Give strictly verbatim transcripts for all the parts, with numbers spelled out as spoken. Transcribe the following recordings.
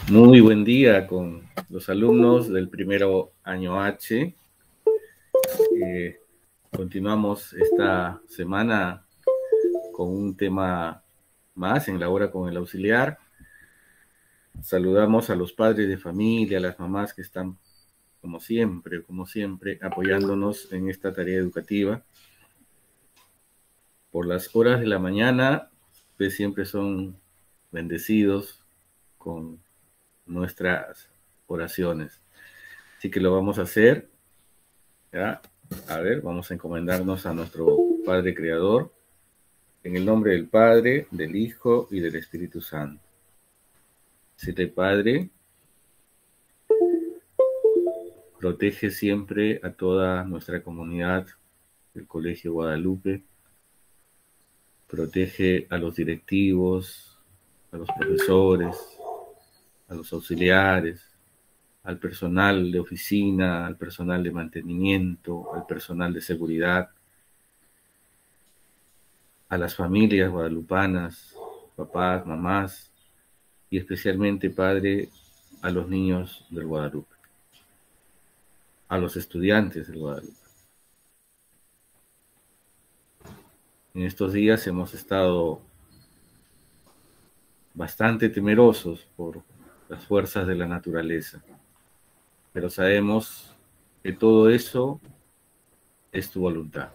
Muy buen día con los alumnos del primero año H. Eh, continuamos esta semana con un tema más en la hora con el auxiliar. Saludamos a los padres de familia, a las mamás que están como siempre, como siempre, apoyándonos en esta tarea educativa. Por las horas de la mañana, pues siempre son bendecidos con nuestras oraciones. Así que lo vamos a hacer. ¿Ya? A ver, vamos a encomendarnos a nuestro Padre Creador, en el nombre del Padre, del Hijo y del Espíritu Santo. Siete Padre, protege siempre a toda nuestra comunidad del Colegio Guadalupe, protege a los directivos, a los profesores, a los auxiliares, al personal de oficina, al personal de mantenimiento, al personal de seguridad, a las familias guadalupanas, papás, mamás, y especialmente, Padre, a los niños del Guadalupe, a los estudiantes del Guadalupe. En estos días hemos estado bastante temerosos por las fuerzas de la naturaleza, pero sabemos que todo eso es tu voluntad.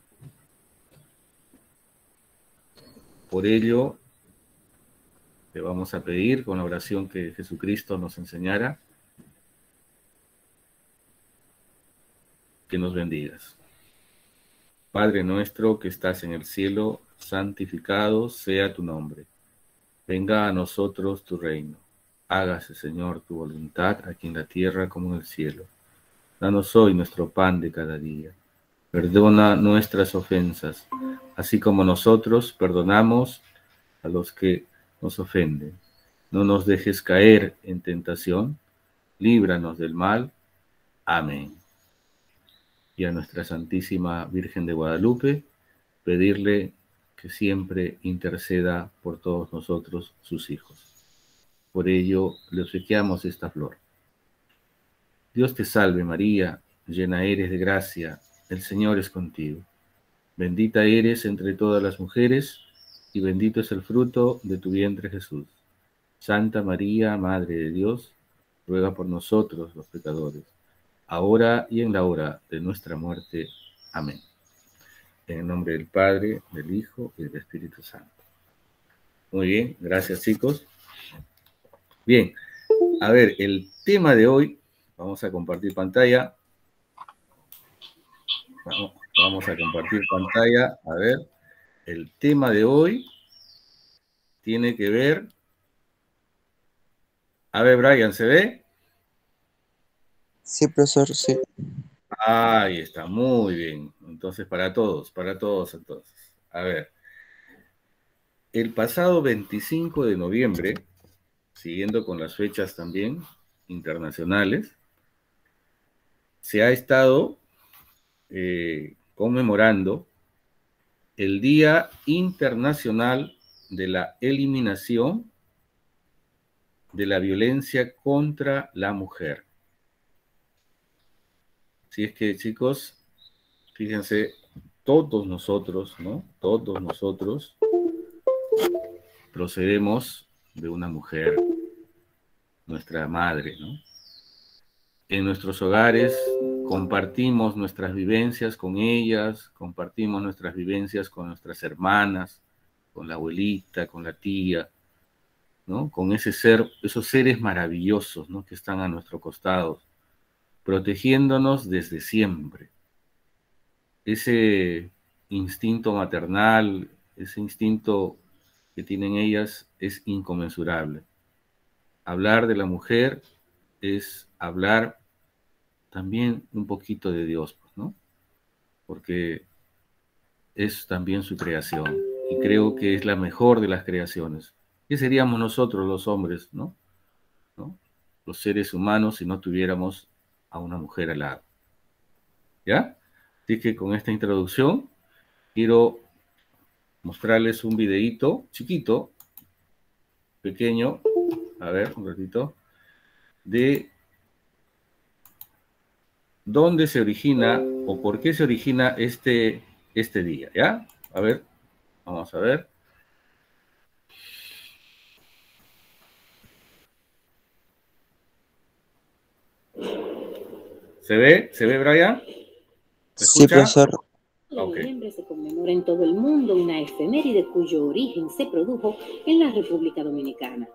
Por ello, te vamos a pedir con la oración que Jesucristo nos enseñara, que nos bendigas. Padre nuestro que estás en el cielo, santificado sea tu nombre. Venga a nosotros tu reino. Hágase, Señor, tu voluntad aquí en la tierra como en el cielo. Danos hoy nuestro pan de cada día. Perdona nuestras ofensas, así como nosotros perdonamos a los que nos ofenden. No nos dejes caer en tentación, líbranos del mal. Amén. Y a nuestra Santísima Virgen de Guadalupe, pedirle que siempre interceda por todos nosotros, sus hijos. Por ello, le obsequiamos esta flor. Dios te salve María, llena eres de gracia, el Señor es contigo. Bendita eres entre todas las mujeres, y bendito es el fruto de tu vientre Jesús. Santa María, Madre de Dios, ruega por nosotros los pecadores, ahora y en la hora de nuestra muerte. Amén. En el nombre del Padre, del Hijo y del Espíritu Santo. Muy bien, gracias chicos. Bien, a ver, el tema de hoy, vamos a compartir pantalla. Vamos, vamos a compartir pantalla. A ver, el tema de hoy tiene que ver... A ver, Brian, ¿se ve? Sí, profesor, sí. Ahí está, muy bien. Entonces, para todos, para todos entonces. A ver, el pasado veinticinco de noviembre, siguiendo con las fechas también internacionales, se ha estado eh, conmemorando el Día Internacional de la Eliminación de la Violencia contra la Mujer. Así es que, chicos, fíjense, todos nosotros, ¿no? Todos nosotros procedemos de una mujer, nuestra madre, ¿no? En nuestros hogares compartimos nuestras vivencias con ellas, compartimos nuestras vivencias con nuestras hermanas, con la abuelita, con la tía, ¿no? Con ese ser, esos seres maravillosos, ¿no? Que están a nuestro costado, protegiéndonos desde siempre. Ese instinto maternal, ese instinto que tienen ellas es inconmensurable. Hablar de la mujer es hablar también un poquito de Dios, ¿no? Porque es también su creación y creo que es la mejor de las creaciones. ¿Qué seríamos nosotros los hombres, ¿no? ¿no? Los seres humanos si no tuviéramos a una mujer al lado? ¿Ya? Así que con esta introducción quiero mostrarles un videíto chiquito, pequeño. A ver, un ratito. de dónde se origina o por qué se origina este, este día, ¿ya? A ver, vamos a ver. ¿Se ve? ¿Se ve, Brian? ¿Me Sí, escucha? profesor. En noviembre se conmemora en todo el mundo una efeméride cuyo origen se produjo en la República Dominicana.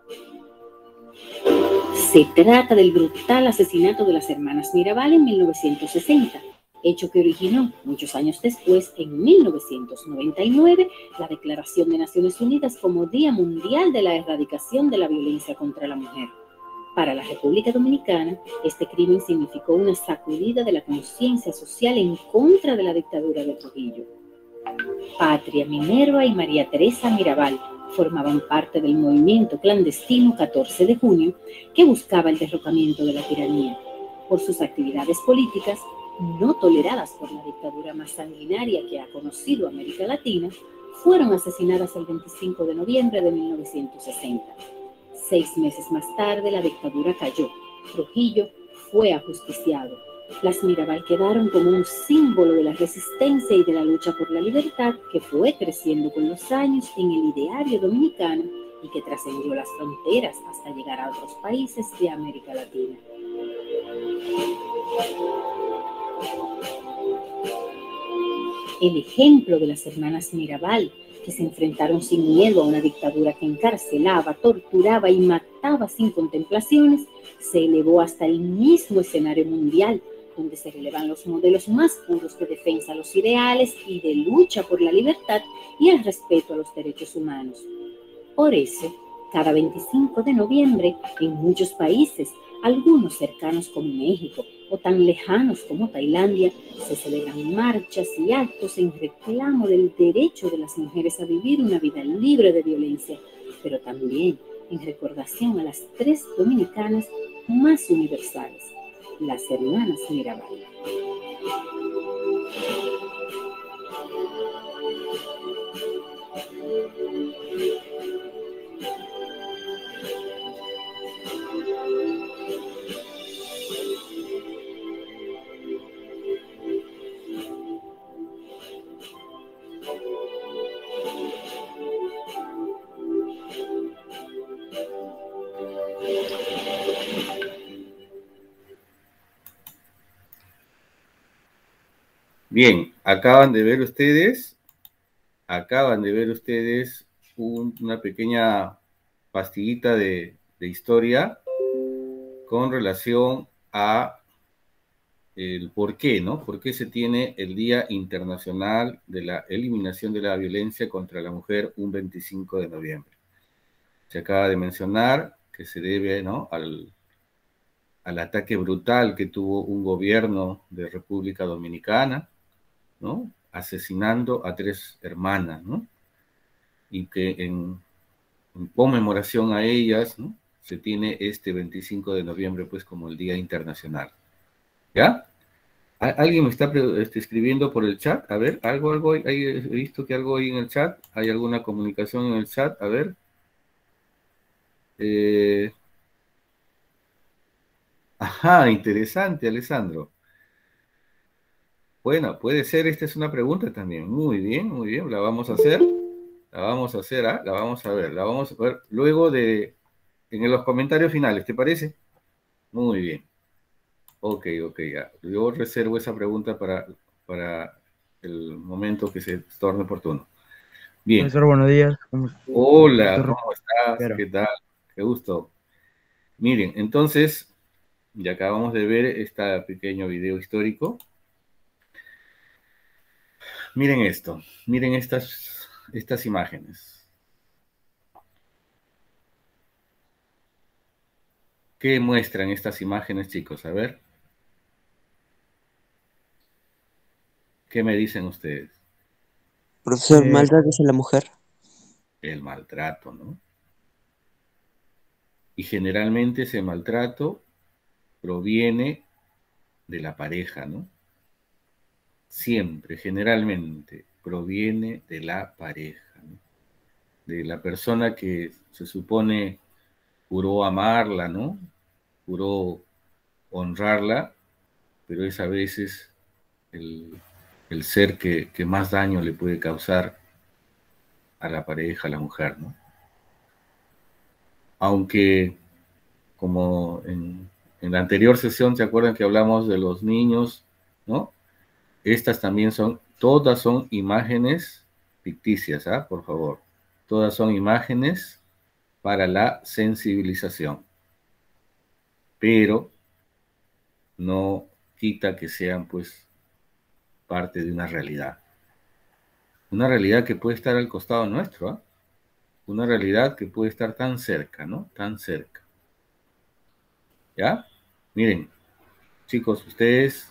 Se trata del brutal asesinato de las hermanas Mirabal en mil novecientos sesenta, hecho que originó, muchos años después, en mil novecientos noventa y nueve, la Declaración de Naciones Unidas como Día Mundial de la Erradicación de la Violencia contra la Mujer. Para la República Dominicana, este crimen significó una sacudida de la conciencia social en contra de la dictadura de Trujillo. Patria Minerva y María Teresa Mirabal formaban parte del movimiento clandestino catorce de junio que buscaba el derrocamiento de la tiranía. Por sus actividades políticas, no toleradas por la dictadura más sanguinaria que ha conocido América Latina, fueron asesinadas el veinticinco de noviembre de mil novecientos sesenta. Seis meses más tarde, la dictadura cayó. Trujillo fue ajusticiado. Las Mirabal quedaron como un símbolo de la resistencia y de la lucha por la libertad que fue creciendo con los años en el ideario dominicano y que trascendió las fronteras hasta llegar a otros países de América Latina. El ejemplo de las hermanas Mirabal, que se enfrentaron sin miedo a una dictadura que encarcelaba, torturaba y mataba sin contemplaciones, se elevó hasta el mismo escenario mundial, donde se relevan los modelos más puros de defensa a los ideales y de lucha por la libertad y el respeto a los derechos humanos. Por eso, cada veinticinco de noviembre, en muchos países, algunos cercanos como México o tan lejanos como Tailandia, se celebran marchas y actos en reclamo del derecho de las mujeres a vivir una vida libre de violencia, pero también en recordación a las tres dominicanas más universales, las hermanas Mirabal. Bien, acaban de ver ustedes, acaban de ver ustedes un, una pequeña pastillita de, de historia con relación a el por qué, ¿no? ¿Por qué se tiene el Día Internacional de la Eliminación de la Violencia contra la Mujer un veinticinco de noviembre? Se acaba de mencionar que se debe, ¿no?, al, al ataque brutal que tuvo un gobierno de República Dominicana, ¿no?, asesinando a tres hermanas, ¿no? Y que en, en conmemoración a ellas, ¿no?, se tiene este veinticinco de noviembre, pues, como el Día Internacional. ¿Ya? ¿Alguien me está este, escribiendo por el chat? A ver, algo, algo, hay, he visto que algo hay en el chat. ¿Hay alguna comunicación en el chat? A ver. Eh... Ajá, interesante, Alessandro. Bueno, puede ser, esta es una pregunta también. Muy bien, muy bien, la vamos a hacer. La vamos a hacer, ¿ah? La vamos a ver, la vamos a ver luego de, en los comentarios finales, ¿te parece? Muy bien. Ok, ok, ya. Yo reservo esa pregunta para, para el momento que se torne oportuno. Bien. Profesor, buenos días. ¿Cómo Hola, Doctor ¿cómo estás? Rivero. ¿Qué tal? Qué gusto. Miren, entonces, ya acabamos de ver este pequeño video histórico. Miren esto, miren estas, estas imágenes. ¿Qué muestran estas imágenes, chicos? A ver. ¿Qué me dicen ustedes? Profesor, Eh, maldad hacia la mujer. El maltrato, ¿no? Y generalmente ese maltrato proviene de la pareja, ¿no? Siempre, generalmente, proviene de la pareja, ¿no?, de la persona que se supone juró amarla, ¿no?, procuró honrarla, pero es a veces el, el ser que, que más daño le puede causar a la pareja, a la mujer, ¿no? Aunque, como en, en la anterior sesión, ¿se acuerdan que hablamos de los niños, ¿no? Estas también son, todas son imágenes ficticias, ¿ah? Por favor. Todas son imágenes para la sensibilización. Pero no quita que sean, pues, parte de una realidad. Una realidad que puede estar al costado nuestro, ¿ah? Una realidad que puede estar tan cerca, ¿no? Tan cerca. ¿Ya? Miren, chicos, ustedes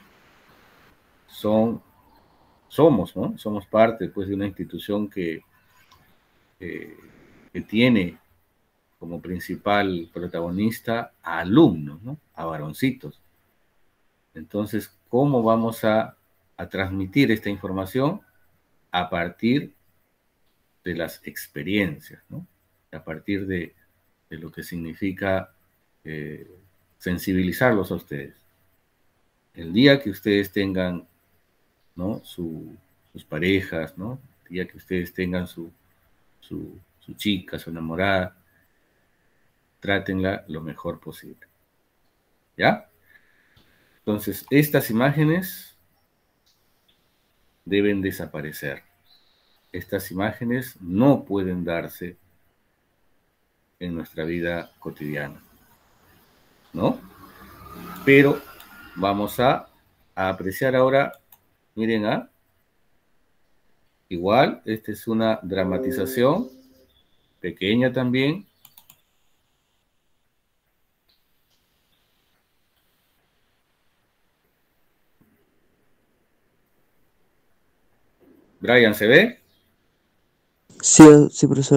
son, somos, ¿no? Somos parte, pues, de una institución que, eh, que tiene como principal protagonista a alumnos, ¿no? A varoncitos. Entonces, ¿cómo vamos a, a transmitir esta información? A partir de las experiencias, ¿no? A partir de, de lo que significa eh, sensibilizarlos a ustedes. El día que ustedes tengan, ¿no? Su, sus parejas, ¿no? El día que ustedes tengan su, su, su chica, su enamorada, trátenla lo mejor posible. ¿Ya? Entonces, estas imágenes deben desaparecer. Estas imágenes no pueden darse en nuestra vida cotidiana, ¿no? Pero vamos a, a apreciar ahora, miren, ¿ah? Igual, esta es una dramatización, pequeña también. Brian, ¿se ve? Sí, sí, profesor.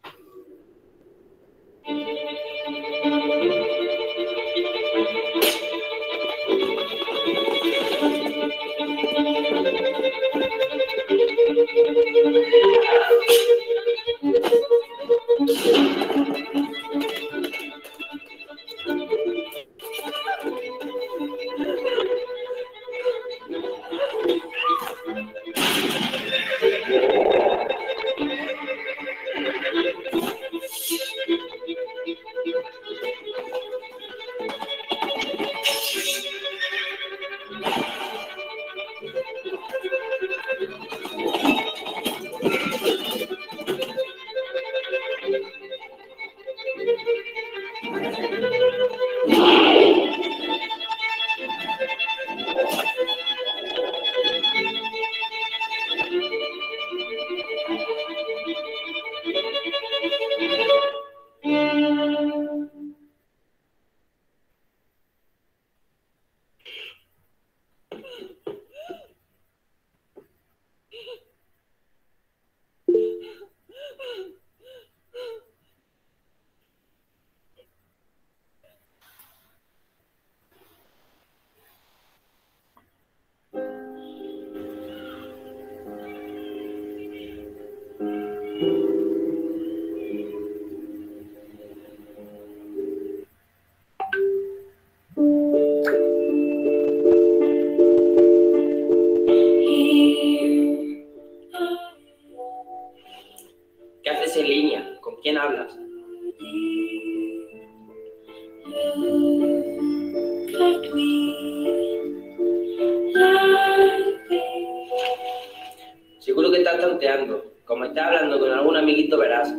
¿Qué haces en línea? ¿Con quién hablas? Seguro que estás tanteando. Como estás hablando con algún amiguito, verás.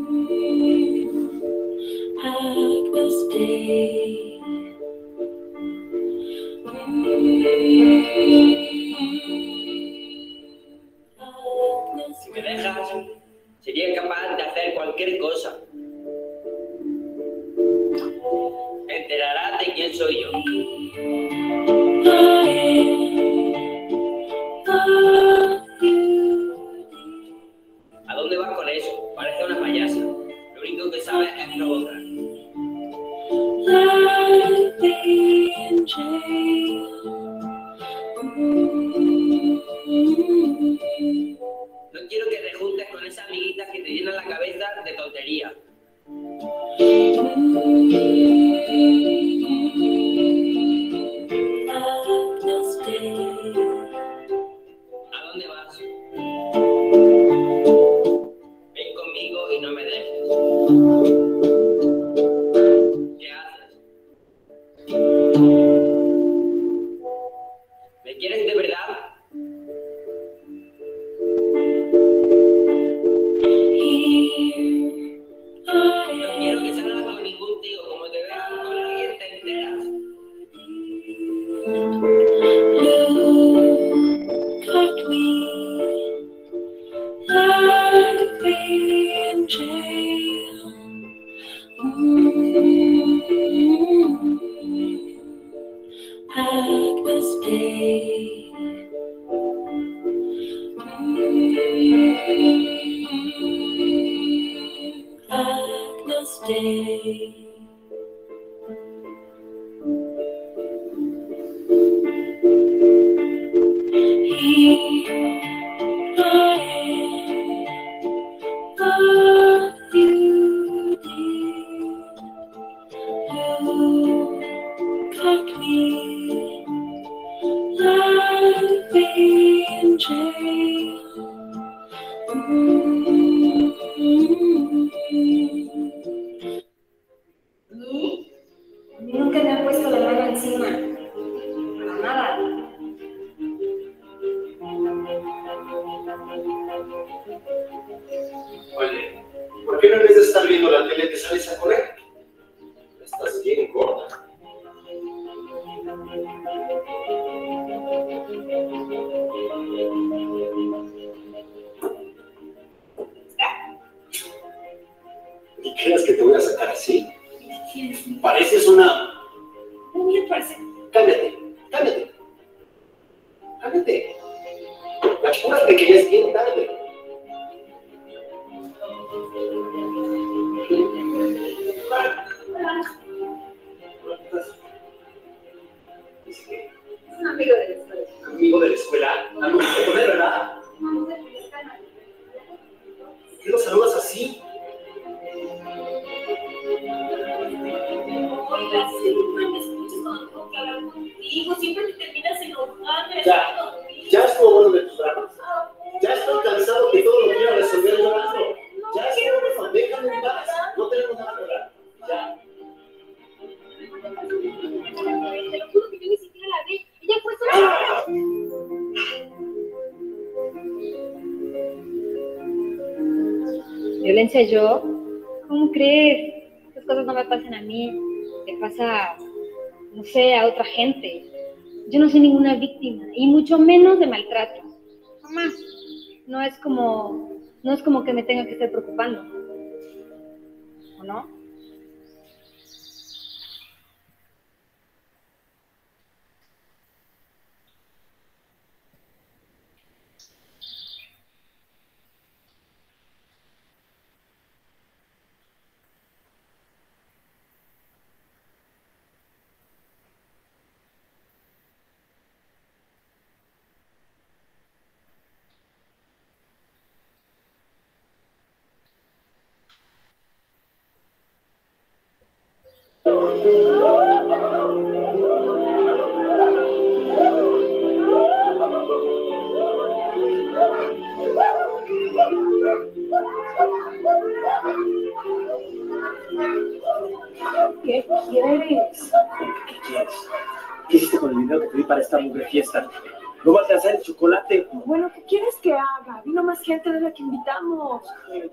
Si me dejas, sería capaz de hacer cualquier cosa. Te enterarás de quién soy yo. ¿A dónde vas con eso? Parece una payasa. Lo único que sabes es rebotrar. No quiero que te juntes con esas amiguitas que te llenan la cabeza de tonterías. stay. Here I am, but you did. Look at me, life in jail. Nunca me han puesto la mano encima. Nada. Oye, ¿por qué no en vez de estar viendo la tele te sales a correr? Estás bien gorda. ¿Y crees que te voy a sacar así? Pareces una... ¿Qué pasa? Cámbiate, cámbiate. Cámbiate. Apúrate que ya es bien tarde. Es un amigo de la escuela. Amigo de la escuela. Amigo de comer, ¿verdad? ¿Por qué lo saludas así? Oiga, siempre me escuchas cuando tengo que hablar contigo, siempre te terminas enojando. Ya, ya estuvo bueno de tus dramas. Ya estoy cansado que todo lo quiera resolver llorando. Ya estuvo bueno, déjame en paz. No tenemos nada que hablar. Ya. Te lo juro que yo ni siquiera la vi. Ella fue sola. ¿Violencia yo? ¿Cómo crees? Esas cosas no me pasan a mí. Le pasa, no sé, a otra gente. Yo no soy ninguna víctima, y mucho menos de maltrato. Jamás. No es como, no es como que me tenga que estar preocupando. ¿O no? ¿Qué quieres? ¿Qué quieres? ¿Qué hiciste con el dinero que te di para esta mugre fiesta? ¿No vas a hacer el chocolate? Bueno, ¿qué quieres que haga? Vino más gente de la que invitamos.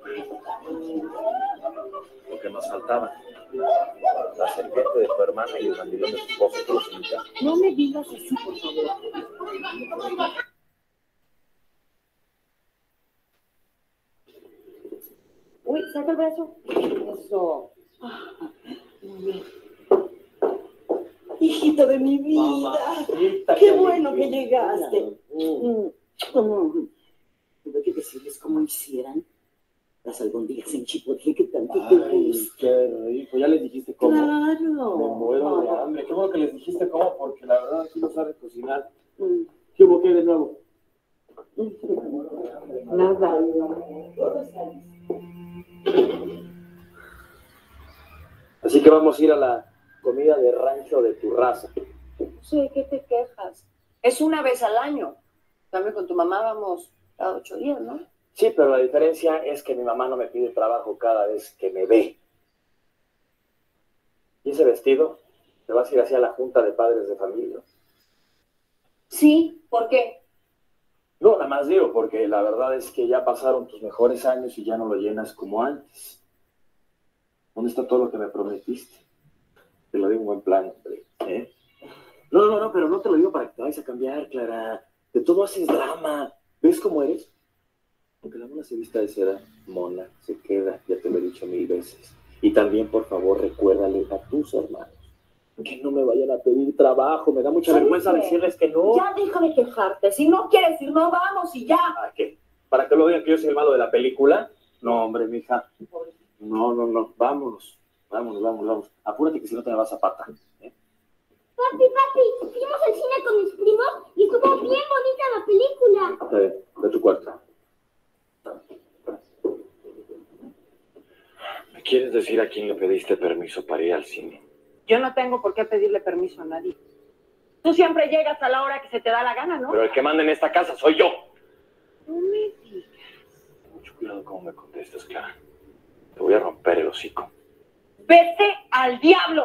Lo que nos faltaba. La serpiente de tu hermana y el mandilón de tu esposo. ¿Tú los invitas? No me digas así, por favor. Uy, saca el brazo. Eso. Muy bien. Hijito de mi vida. Mamacita, Qué bueno que llegaste. Mm. Tuve que decirles cómo hicieran las albóndigas en chipotle que tanto te Ay, gusta. qué rico. ¿Ya les dijiste cómo? Claro. Me muero de hambre. Qué bueno que les dijiste cómo, porque la verdad aquí no sabes cocinar. Mm. ¿Qué hubo que de nuevo? Nada. Así que vamos a ir a la comida de rancho de tu raza. Sí, ¿qué te quejas? Es una vez al año. También con tu mamá vamos cada ocho días, ¿no? Sí, pero la diferencia es que mi mamá no me pide trabajo cada vez que me ve. ¿Y ese vestido? ¿Te vas a ir hacia la junta de padres de familia? Sí, ¿por qué? No, nada más digo, porque la verdad es que ya pasaron tus mejores años y ya no lo llenas como antes. ¿Dónde está todo lo que me prometiste? Te lo digo en buen plan, hombre. ¿Eh? No, no, no, pero no te lo digo para que te vayas a cambiar, Clara. De todo haces drama. ¿Ves cómo eres? Porque la mona se vista de seda, mona, se queda, ya te lo he dicho mil veces. Y también, por favor, recuérdale a tus hermanos que no me vayan a pedir trabajo. Me da mucha vergüenza decirles que no. Ya deja de quejarte. Si no quieres ir, no vamos y ya. ¿Para qué? ¿Para que lo digan que yo soy el malo de la película? No, hombre, mija. No, no, no. Vámonos. Vámonos, vámonos, vamos. Apúrate que si no te me vas a pata. ¿eh? Papi, papi, fuimos al cine con mis primos y estuvo bien bonita la película. Está bien, de tu cuarto. ¿Me quieres decir a quién le pediste permiso para ir al cine? Yo no tengo por qué pedirle permiso a nadie. Tú siempre llegas a la hora que se te da la gana, ¿no? Pero el que manda en esta casa soy yo. No me digas. Mucho cuidado cómo me contestas, Clara. Te voy a romper el hocico. ¡Vete al diablo!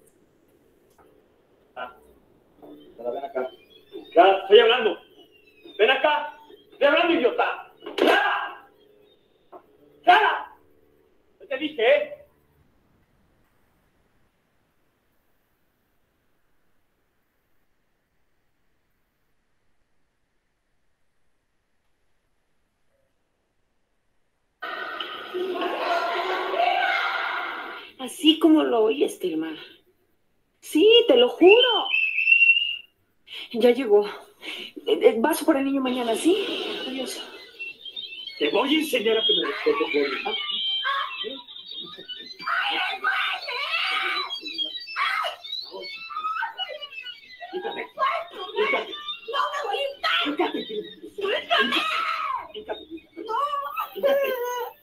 Ah, ven acá. Clara, estoy hablando. Ven acá. Estoy hablando, idiota. ¡Clara! ¡Clara! ¿Qué te dije, eh? Así como lo oyes, Telma. Sí, te lo juro. Ya llegó. Eh, eh, Vas por el niño mañana, ¿sí? Adiós. Te voy a enseñar a que me respetes, Gloria. ¿Ah? Quítate. Quítate. ¡No me voy a estar! Quítate. ¡Suéltame! Quítate. ¡No! Quítate.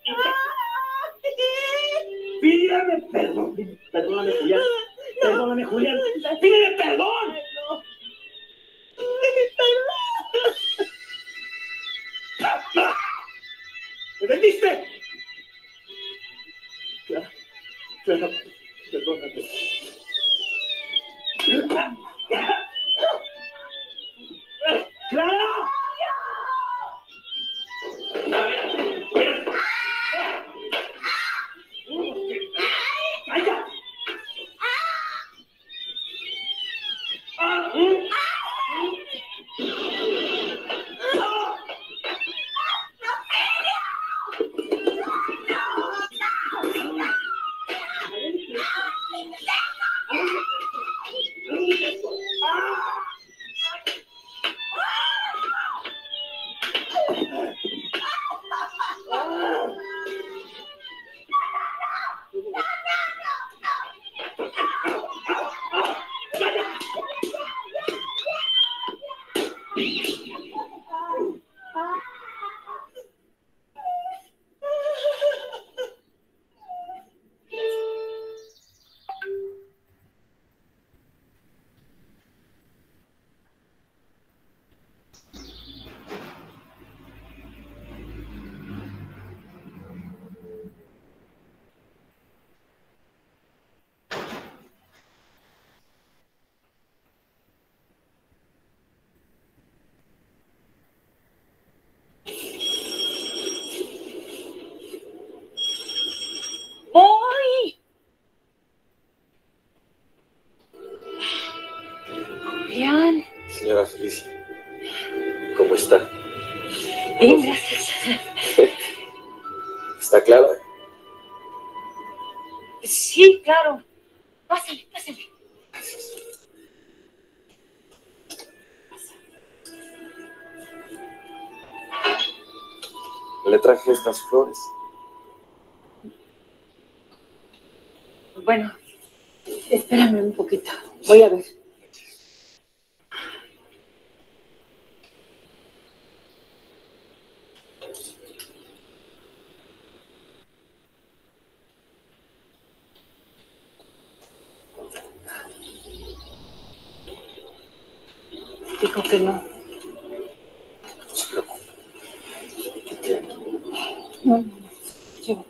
Pídeme perdón. Perdóname, Julián. Perdóname, Julián. Pídeme perdón. ¿Me vendiste? Clara, Clara, perdóname. ¡Clara! ¡Calla! ¡Voy! Julián. Señora Felicia, ¿cómo está? Bien, gracias. ¿Está clara? Sí, claro. Pásale, pásale. Le traje estas flores. Bueno, espérame un poquito. Voy a ver. Dijo que no. No se preocupe. No, yo.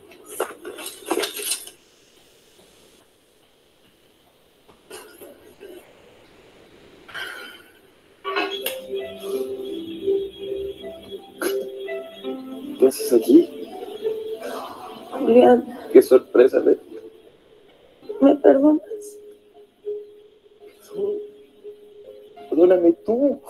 ¿Qué haces aquí? Julián, Qué sorpresa, ¿ves? ¿me perdonas? Perdóname tú.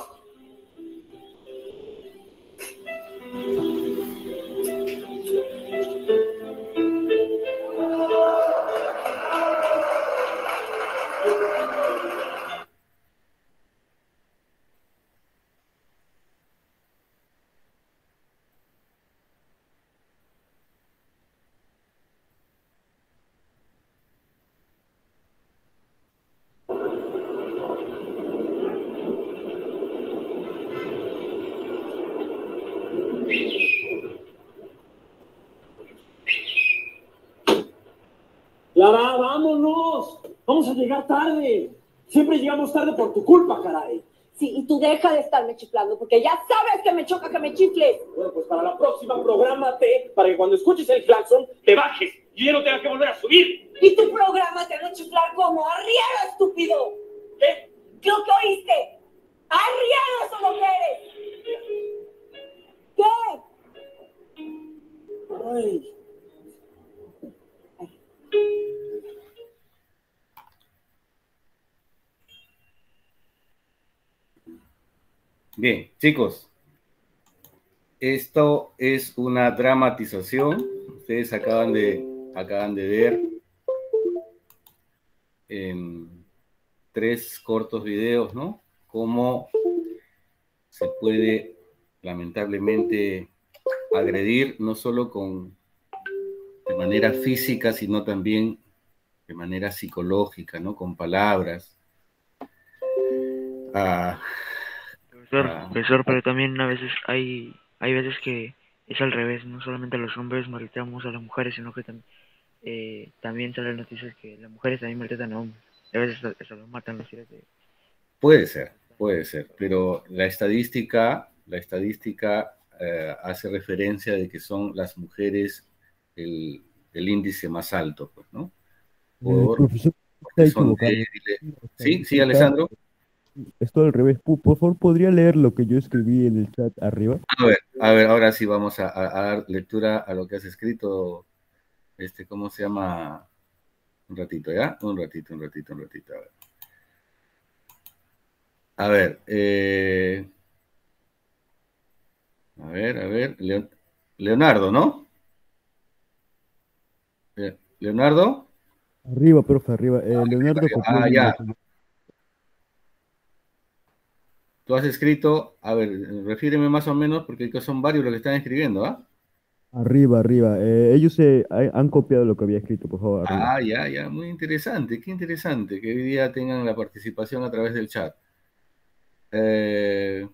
Clara, vámonos. Vamos a llegar tarde. Siempre llegamos tarde por tu culpa, caray. Sí, y tú deja de estarme chiflando, porque ya sabes que me choca que me chifles. Bueno, pues para la próxima, prográmate para que cuando escuches el claxon te bajes y ya no tengas que volver a subir. Y tu programa te va a chiflar como arriero, estúpido. ¿Qué? ¿Qué lo que oíste? ¡Arriero, eso lo que eres! ¿Qué? Ay. Bien, chicos, esto es una dramatización. Ustedes acaban de, acaban de ver en tres cortos videos, ¿no? Cómo se puede, lamentablemente, agredir no solo con, de manera física, sino también de manera psicológica, ¿no? Con palabras. Ah, Profesor, ah, profesor, pero también a veces hay, hay veces que es al revés, no solamente los hombres maltratamos a las mujeres, sino que también, eh, también salen noticias que las mujeres también maltratan a hombres. A veces hasta, hasta los matan los tiros de... Puede ser, puede ser, pero la estadística, la estadística eh, hace referencia de que son las mujeres el, el índice más alto, pues, ¿no? Por, Eh, profesor, porque está son equivocado. débiles. Sí, sí, Alessandro. Es todo al revés. Pu- Por favor, ¿podría leer lo que yo escribí en el chat arriba? A ver, a ver, ahora sí vamos a, a- a dar lectura a lo que has escrito, este, ¿cómo se llama? Un ratito, ¿ya? Un ratito, un ratito, un ratito, a ver. A ver, eh, a ver, a ver, Leo- Leonardo, ¿no? Eh, Leonardo. Arriba, profe, arriba. Eh, Leonardo arriba. copió Ah, mi ya. documento. Tú has escrito, a ver, refíreme más o menos, porque son varios los que están escribiendo, ¿ah? Arriba, arriba. Eh, ellos se ha- han copiado lo que había escrito, por favor, arriba. Ah, ya, ya, muy interesante, qué interesante que hoy día tengan la participación a través del chat. Eh,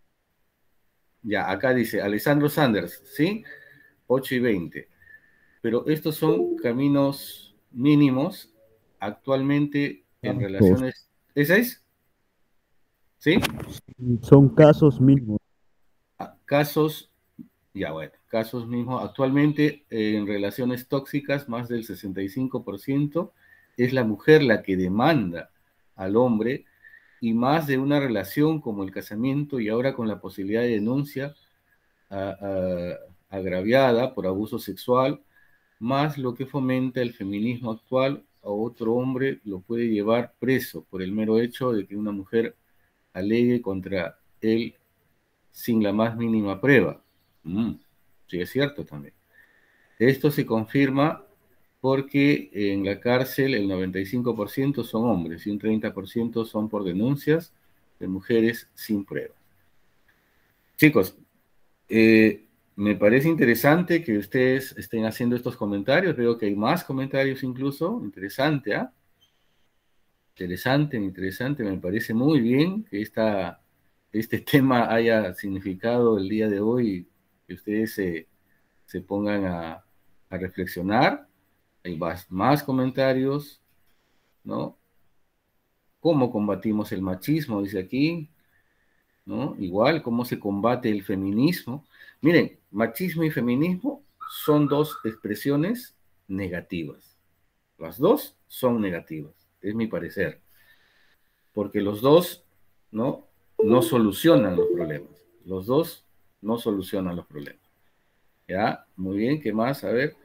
ya, acá dice Alessandro Sanders, ¿sí? ocho y veinte. Pero estos son caminos mínimos actualmente en Casos. relaciones... ¿Esa es? ¿Sí? Son casos mínimos. Ah, casos, ya bueno, casos mismos. Actualmente eh, en relaciones tóxicas, más del sesenta y cinco por ciento es la mujer la que demanda al hombre, y más de una relación como el casamiento y ahora con la posibilidad de denuncia a- a- agraviada por abuso sexual, más lo que fomenta el feminismo actual, a otro hombre lo puede llevar preso por el mero hecho de que una mujer alegue contra él sin la más mínima prueba. Mm, sí, es cierto también. Esto se confirma porque en la cárcel el noventa y cinco por ciento son hombres y un treinta por ciento son por denuncias de mujeres sin pruebas. Chicos, eh, me parece interesante que ustedes estén haciendo estos comentarios. Veo que hay más comentarios incluso. Interesante, ¿ah? Interesante, interesante. Me parece muy bien que esta, este tema haya significado el día de hoy, que ustedes se, se pongan a, a reflexionar. Hay más, más comentarios, ¿no? ¿Cómo combatimos el machismo? Dice aquí, ¿no? Igual, ¿cómo se combate el feminismo? Miren, machismo y feminismo son dos expresiones negativas. Las dos son negativas, es mi parecer. Porque los dos, ¿no? No solucionan los problemas. Los dos no solucionan los problemas. ¿Ya? Muy bien, ¿qué más? A ver.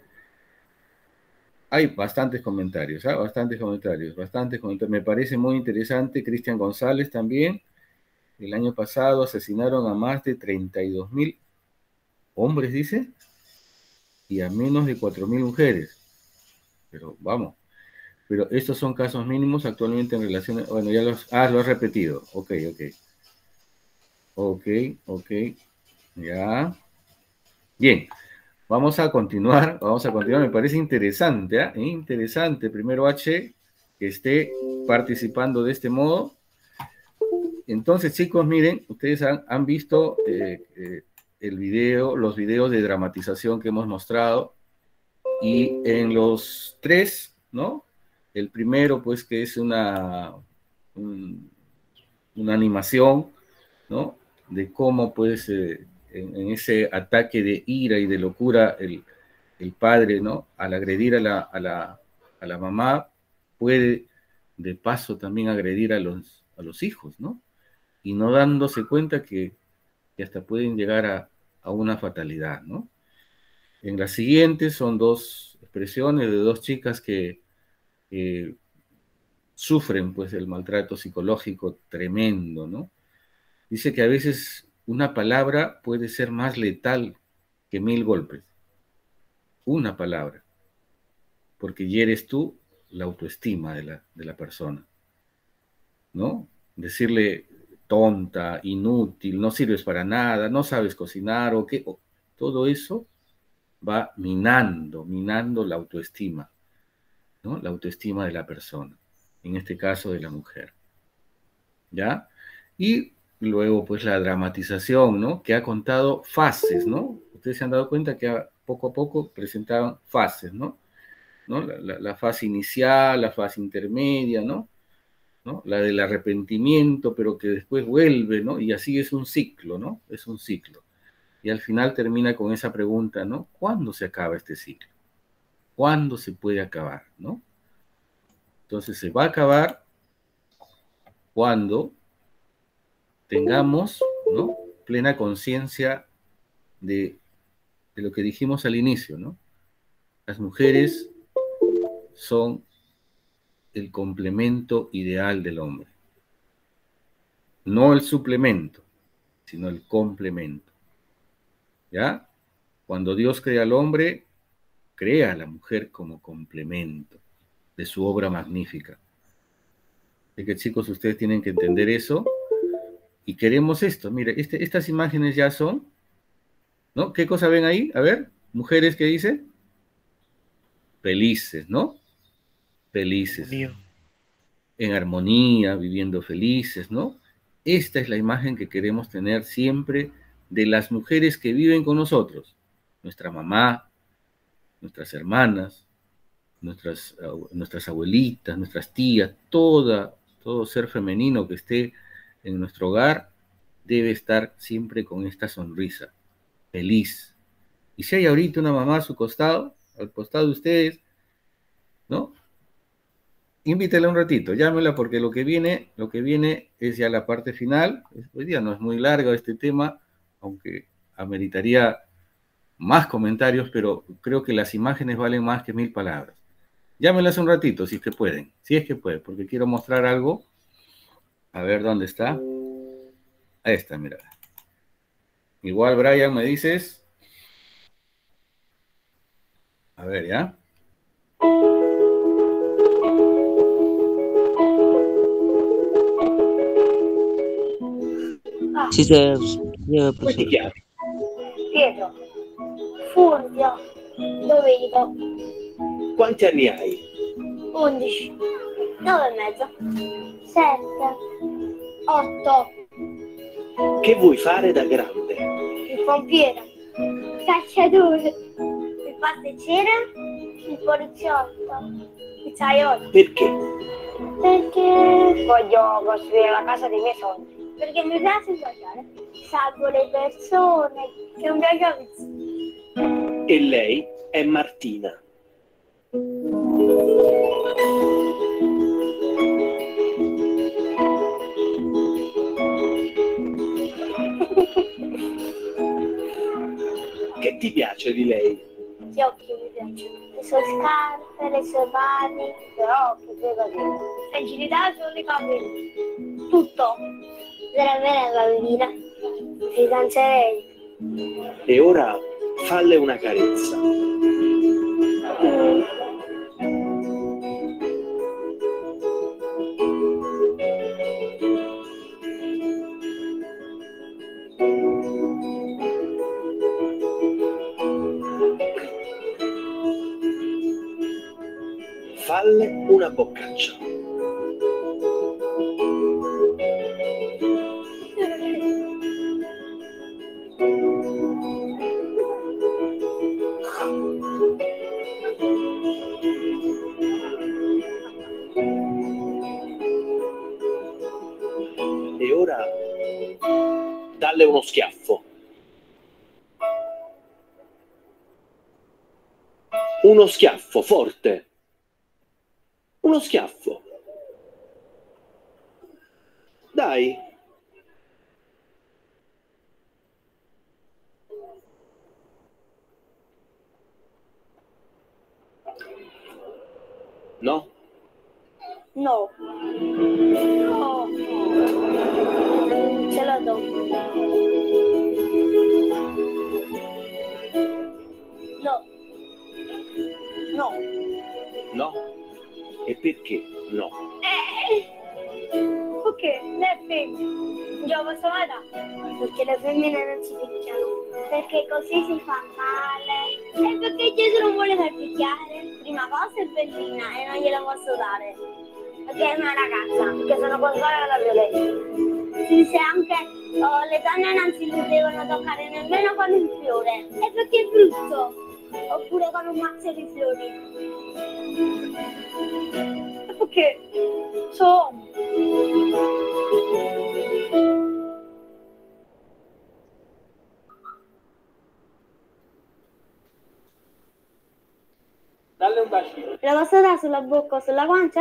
Hay bastantes comentarios, ¿ah? Bastantes comentarios, bastantes comentarios. Me parece muy interesante. Cristian González también. El año pasado asesinaron a más de treinta y dos mil hombres, dice, y a menos de cuatro mil mujeres. Pero vamos. Pero estos son casos mínimos actualmente en relaciones... Bueno, ya los... Ah, lo has repetido. Ok, ok. Ok, ok. Ya. Bien. Vamos a continuar, vamos a continuar. Me parece interesante, ¿eh? Interesante. Primero H, que esté participando de este modo. Entonces, chicos, miren, ustedes han, han visto eh, eh, el video, los videos de dramatización que hemos mostrado, y en los tres ¿no? El primero, pues, que es una, un, una animación, ¿no? De cómo, pues, eh, en, en ese ataque de ira y de locura, el, el padre, ¿no? Al agredir a la, a la, a la mamá, puede, de paso, también agredir a los, a los hijos, ¿no? Y no dándose cuenta que, que hasta pueden llegar a, a una fatalidad, ¿no? En las siguientes son dos expresiones de dos chicas que eh, sufren, pues, el maltrato psicológico tremendo, ¿no? Dice que a veces una palabra puede ser más letal que mil golpes. Una palabra. Porque hieres tú la autoestima de la, de la persona, ¿no? Decirle tonta, inútil, no sirves para nada, no sabes cocinar o qué, o, todo eso va minando, minando la autoestima, ¿no? La autoestima de la persona, en este caso de la mujer, ¿ya? Y luego, pues, la dramatización, ¿no? Que ha contado fases, ¿no? Ustedes se han dado cuenta que a, poco a poco presentaban fases, ¿no? ¿No? La, la, la fase inicial, la fase intermedia, ¿no? ¿no? La del arrepentimiento, pero que después vuelve, ¿no? Y así es un ciclo, ¿no? Es un ciclo. Y al final termina con esa pregunta, ¿no? ¿Cuándo se acaba este ciclo? ¿Cuándo se puede acabar, ¿no? Entonces se va a acabar cuando tengamos, ¿no? Plena conciencia de, de lo que dijimos al inicio, ¿no? Las mujeres son el complemento ideal del hombre. No el suplemento, sino el complemento. ¿Ya? Cuando Dios crea al hombre, crea a la mujer como complemento de su obra magnífica. Así que, chicos, ustedes tienen que entender eso. Y queremos esto. Mire, este, estas imágenes ya son, ¿no? ¿Qué cosa ven ahí? A ver, mujeres, ¿qué dice? Felices, ¿no? Felices. Mío. En armonía, viviendo felices, ¿no? Esta es la imagen que queremos tener siempre de las mujeres que viven con nosotros. Nuestra mamá, nuestras hermanas, nuestras, nuestras abuelitas, nuestras tías, toda, todo ser femenino que esté en nuestro hogar debe estar siempre con esta sonrisa, feliz. Y si hay ahorita una mamá a su costado, al costado de ustedes, ¿no? Invítela un ratito, llámela, porque lo que viene, lo que viene es ya la parte final. Hoy día no es muy largo este tema, aunque ameritaría más comentarios, pero creo que las imágenes valen más que mil palabras. Llámelas un ratito, si es que pueden, si es que pueden, porque quiero mostrar algo. A ver, ¿dónde está? Ahí está, mira. Igual, Brian, ¿me dices? A ver, ¿ya? Sí, se, se Come ti chiami? Pietro. Fulvio. Domenico. Quanti anni hai? Undici. Nove e mezzo. Sette. Otto. Che vuoi fare da grande? Il pompiere. Il cacciatore. Il pasticcere. Il poliziotto. Il pizzaiolo. Perché? Perché voglio costruire la casa dei miei sogni. Perché mi piace viaggiare. Salvo le persone che non viaggiano. E lei è Martina. Che ti piace di lei? Gli occhi mi piacciono. Le sue scarpe, le sue mani, però che devo dire. Fragilità sono i capelli. Tutto. Era bene la bambina. Mi fidanzerei. E ora falle una carezza. Mm. Falle una boccaccia. Dalle uno schiaffo. Uno schiaffo, forte. Uno schiaffo. Dai. No? No. No. Ce la do. No. No. No? E perché no? Eh, perché le femmine io posso vada? Perché le femmine non si picchiano. Perché così si fa male. E perché Gesù non vuole far picchiare? Prima cosa è bellina e non gliela posso dare. Perché è una ragazza, perché sono contraria alla violenza. Si dice anche oh, le donne non si devono toccare nemmeno con il fiore. E perché è brutto? Oppure con un mazzo di fiori. Perché sono. Dalle un bacino. La posso dare sulla bocca o sulla guancia?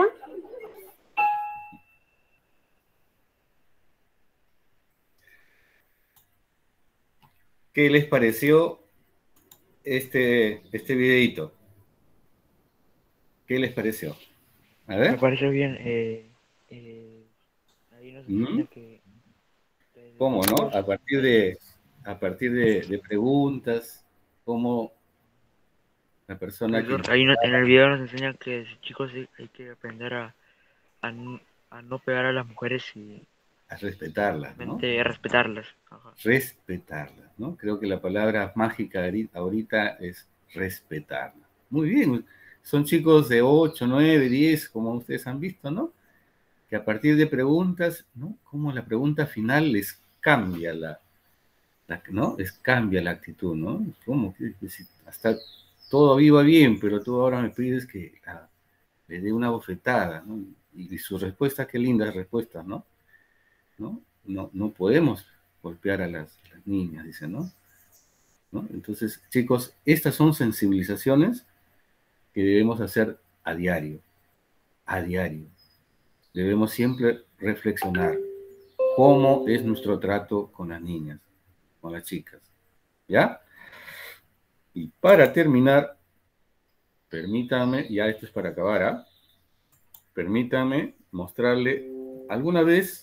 ¿Qué les pareció este, este videito? ¿Qué les pareció? A ver. Me pareció bien. Eh, eh, ahí nos enseña ¿Mm? que... ¿Cómo, no? A partir de, a partir de, de preguntas, cómo la persona que... Ahí no- en el video nos enseñan que chicos sí, hay que aprender a, a, n- a no pegar a las mujeres y a respetarlas, ¿no? realmente respetarlas. Ajá. Respetarlas, ¿no? Creo que la palabra mágica ahori- ahorita es respetarlas. Muy bien, son chicos de ocho, nueve, diez, como ustedes han visto, ¿no? Que a partir de preguntas, ¿no? Como la pregunta final les cambia la, la- ¿no? Les cambia la actitud, ¿no? ¿Cómo? Que- que si hasta todo iba bien, pero tú ahora me pides que ah, le dé una bofetada, ¿no? Y, y sus respuestas, qué lindas respuestas, ¿no? ¿No? No, no podemos golpear a las, las niñas, dice, ¿no? ¿no? Entonces, chicos, estas son sensibilizaciones que debemos hacer a diario, a diario. Debemos siempre reflexionar cómo es nuestro trato con las niñas, con las chicas, ¿ya? Y para terminar, permítame, ya esto es para acabar, ¿ah? Permítame mostrarle, alguna vez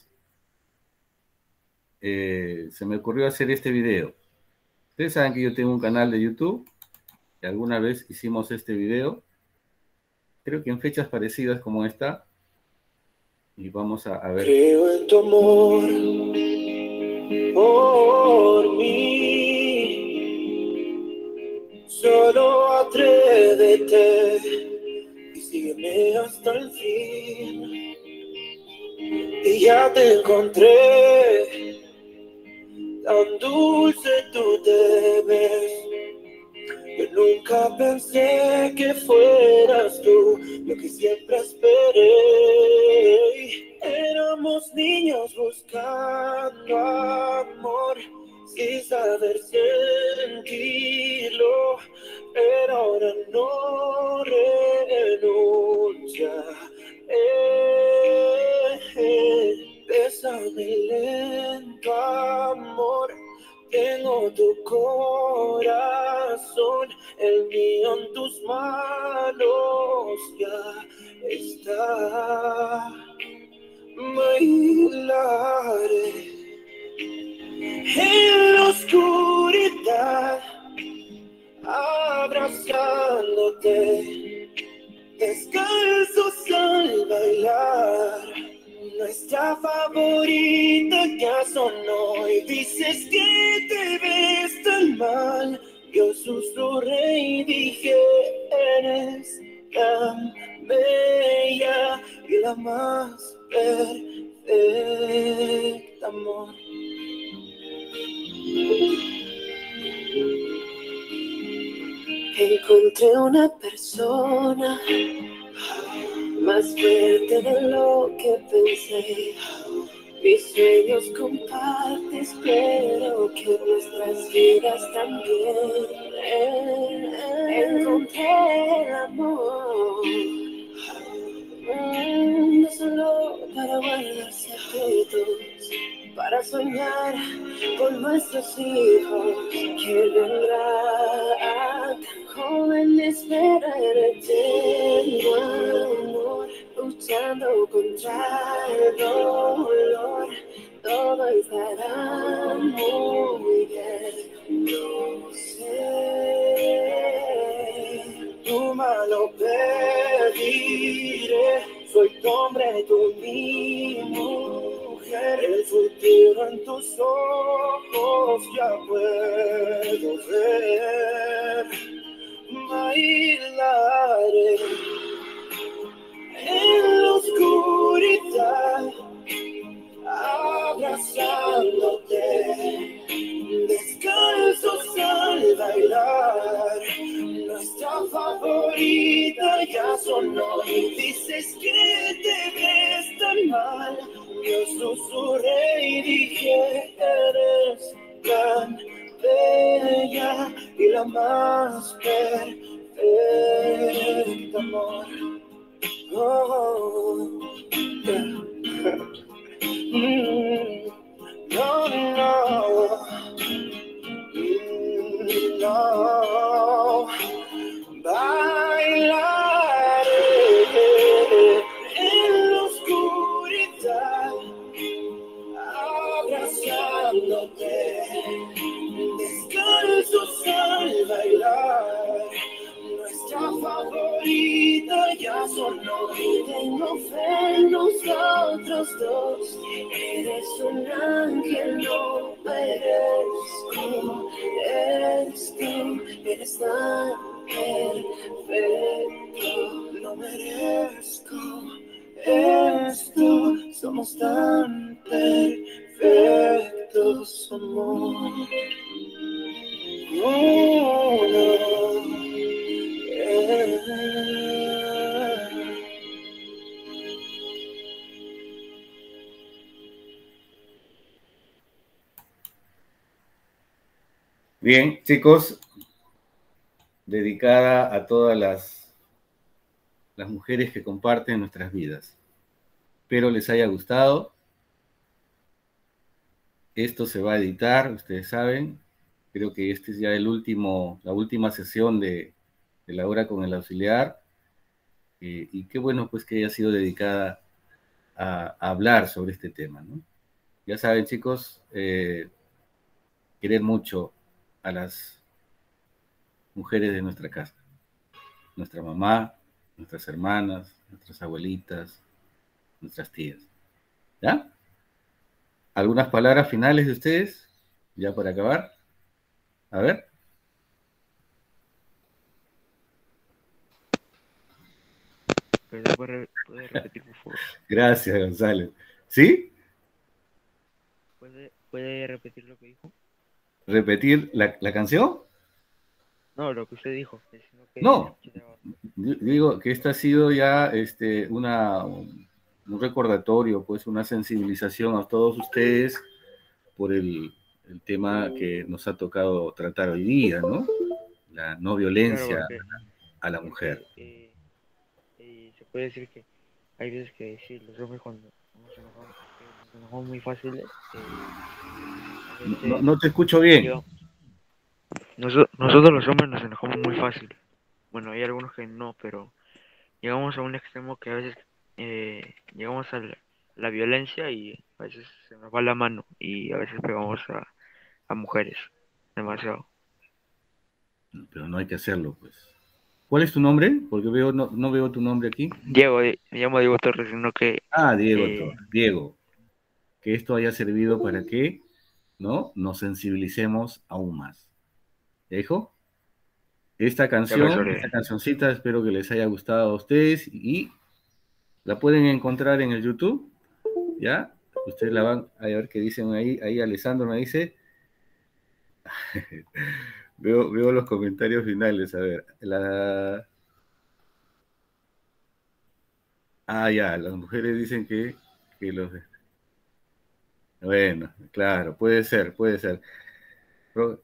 eh, se me ocurrió hacer este video. Ustedes saben que yo tengo un canal de YouTube y alguna vez hicimos este video, creo que en fechas parecidas como esta, y vamos a, a ver. Creo en tu amor por mí, solo atrévete y sígueme hasta el fin. Y ya te encontré, tan dulce tú te ves. Yo nunca pensé que fueras tú lo que siempre esperé. Éramos niños buscando amor sin saber sentirlo, pero ahora no renuncia. Eh, eh, bésame lento, amor. Tengo tu corazón, el mío en tus manos ya está. Bailaré en la oscuridad, abrazándote, descalzos al bailar. Nuestra favorita ya sonó y dices que te ves tan mal. Yo susurré y dije, eres tan bella y la más perfecta, amor. Encontré una persona más fuerte de lo que pensé. Mis sueños compartes, pero que nuestras vidas también. Encontré el amor. Mm, no solo para guardar secretos, para soñar con nuestros hijos que vendrán. Tan jóvenes pero eterno amor, luchando contra el dolor. Todo estará muy bien, lo sé. Tu mano pediré, soy tu hombre, tú mi mujer. El futuro en tus ojos ya puedo ver. Bailaré en la oscuridad, abrazándote, descalzos al bailar. Nuestra favorita ya sonó y dices que te ves tan mal. Yo susurré y dije, eres tan bella y la más perfecta, amor. Oh, yeah. Mm, no, no, mm, no. Bailaré en la oscuridad, abrazándote, descalzos al bailar. Nuestra favorita ya sonó y tengo fe en nosotros dos. Eres un ángel, no merezco. Eres tú, eres tan perfecto, lo merezco. Eres tú, somos tan perfectos, amor. Oh, no. Bien, chicos, dedicada a todas las, las mujeres que comparten nuestras vidas. Espero les haya gustado. Esto se va a editar, ustedes saben. Creo que este es ya el último, la última sesión de, de La Hora con el Auxiliar. Eh, y qué bueno pues que haya sido dedicada a, a hablar sobre este tema, ¿no? Ya saben, chicos, eh, querer mucho a las mujeres de nuestra casa. Nuestra mamá, nuestras hermanas, nuestras abuelitas, nuestras tías. ¿Ya? ¿Algunas palabras finales de ustedes? Ya para acabar. A ver. ¿Puede, puede repetir, por favor? Gracias, González. ¿Sí? ¿Puede, puede repetir lo que dijo? ¿Repetir la, la canción? No, lo que usted dijo. Que no, yo digo que esta ha sido ya este, una, un recordatorio, pues una sensibilización a todos ustedes por el, el tema que nos ha tocado tratar hoy día, ¿no? La no violencia claro, porque, a la mujer. Eh, eh, se puede decir que hay veces que sí, los hombres cuando nos enojamos, nos enojamos muy fácil. Eh, no, no, no te escucho bien. Yo, nosotros, nosotros los hombres nos enojamos muy fácil. Bueno, hay algunos que no, pero llegamos a un extremo que a veces eh, llegamos a la, la violencia y a veces se nos va la mano y a veces pegamos a, a mujeres demasiado. Pero no hay que hacerlo, pues. ¿Cuál es tu nombre? Porque veo no, no veo tu nombre aquí. Diego, me llamo Diego Torres, sino que... Ah, Diego eh, Torres. Diego. Que esto haya servido para que, ¿no?, nos sensibilicemos aún más. ¿Ya, hijo? Esta canción, esta cancioncita, espero que les haya gustado a ustedes y la pueden encontrar en el YouTube, ¿ya? Ustedes la van a ver qué dicen ahí. Ahí Alessandro me dice... Veo, veo los comentarios finales, a ver. La... Ah, ya, las mujeres dicen que, que los... Bueno, claro, puede ser, puede ser. Pero...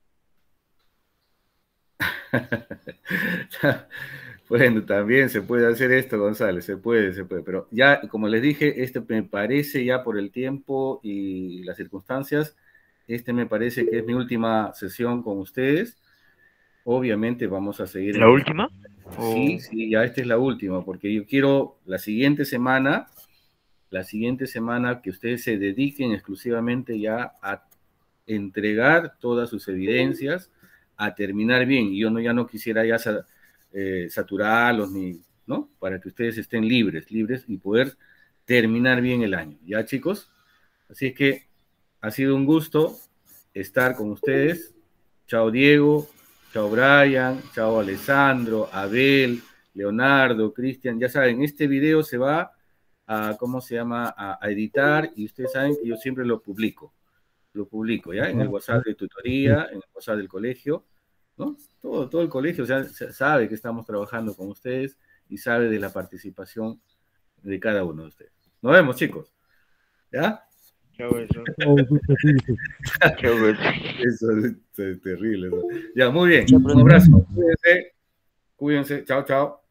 Bueno, también se puede hacer esto, González, se puede, se puede, pero ya, como les dije, este me parece ya por el tiempo y las circunstancias, este me parece que es mi última sesión con ustedes. Obviamente vamos a seguir. ¿La última? Sí, sí, ya esta es la última, porque yo quiero la siguiente semana, la siguiente semana que ustedes se dediquen exclusivamente ya a entregar todas sus evidencias, a terminar bien. Y yo no, ya no quisiera ya eh, saturarlos, ni, ¿no? Para que ustedes estén libres, libres y poder terminar bien el año. ¿Ya, chicos? Así es que ha sido un gusto estar con ustedes. Chao, Diego. Chao, Brian. Chao, Alessandro, Abel, Leonardo, Cristian. Ya saben, este video se va a, ¿cómo se llama? A, a editar, y ustedes saben que yo siempre lo publico. Lo publico, ¿ya? En el WhatsApp de tutoría, en el WhatsApp del colegio, ¿no? Todo, todo el colegio, o sea, sabe que estamos trabajando con ustedes y sabe de la participación de cada uno de ustedes. Nos vemos, chicos. ¿Ya? Chao, eso. Chao, eso es terrible. Eso. Ya, muy bien. Un abrazo. Cuídense. Cuídense. Chao, chao.